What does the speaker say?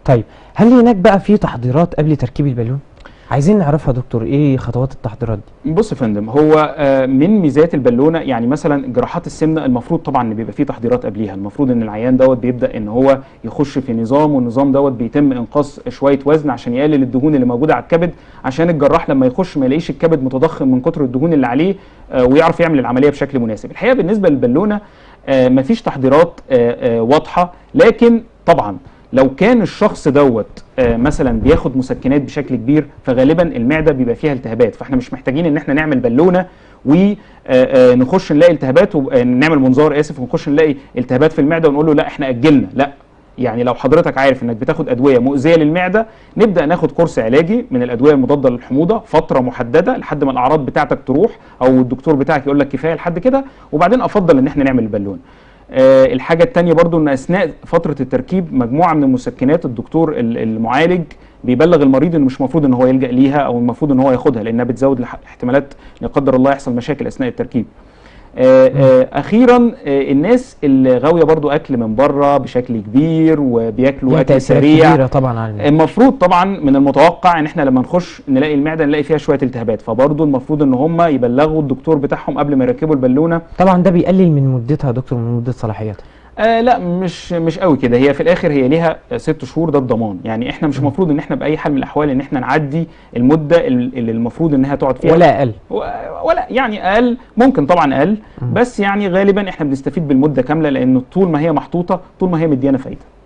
طيب هل هناك بقى في تحضيرات قبل تركيب البالون؟ عايزين نعرفها يا دكتور، ايه خطوات التحضيرات دي؟ بص يا فندم، هو من ميزات البالونه، يعني مثلا جراحات السمنه المفروض طبعا ان بيبقى فيه تحضيرات قبليها. المفروض ان العيان دوت بيبدا ان هو يخش في نظام، والنظام دوت بيتم انقاص شويه وزن عشان يقلل الدهون اللي موجوده على الكبد، عشان الجراح لما يخش ما يلاقيش الكبد متضخم من كتر الدهون اللي عليه، ويعرف يعمل العمليه بشكل مناسب. الحقيقه بالنسبه للبالونه مفيش تحضيرات واضحه، لكن طبعا لو كان الشخص دوت مثلا بياخد مسكنات بشكل كبير، فغالبا المعده بيبقى فيها التهابات، فاحنا مش محتاجين ان احنا نعمل بالونه ونخش نلاقي التهابات، ونعمل منظار ونخش نلاقي التهابات في المعده ونقول له لا احنا اجلنا. لا، يعني لو حضرتك عارف انك بتاخد ادويه مؤذيه للمعده، نبدا ناخد كورس علاجي من الادويه المضاده للحموضه فتره محدده لحد ما الاعراض بتاعتك تروح، او الدكتور بتاعك يقول لك كفايه لحد كده، وبعدين افضل ان احنا نعمل البالونه. الحاجة التانية برضو ان اثناء فترة التركيب مجموعة من المسكنات الدكتور المعالج بيبلغ المريض انه مش المفروض ان هو يلجأ ليها، او المفروض ان هو ياخدها، لانها بتزود احتمالات لا قدر الله يحصل مشاكل اثناء التركيب. اخيرا الناس اللي غاويه برضو اكل من بره بشكل كبير وبياكلوا اكل سريع، طبعا المفروض طبعا من المتوقع ان احنا لما نخش نلاقي المعده نلاقي فيها شويه التهابات، فبرضو المفروض ان هم يبلغوا الدكتور بتاعهم قبل ما يركبوا البالونه. طبعا ده بيقلل من مدتها يا دكتور، من مده صلاحيتها. لا، مش قوي كده. هي في الاخر هي ليها 6 شهور، ده الضمان. يعني احنا مش المفروض ان احنا باي حال من الاحوال ان احنا نعدي المده اللي المفروض انها تقعد فيها، ولا اقل، ولا يعني اقل، ممكن طبعا اقل، بس يعني غالبا احنا بنستفيد بالمده كامله، لان طول ما هي محطوطه طول ما هي مديانا فايده.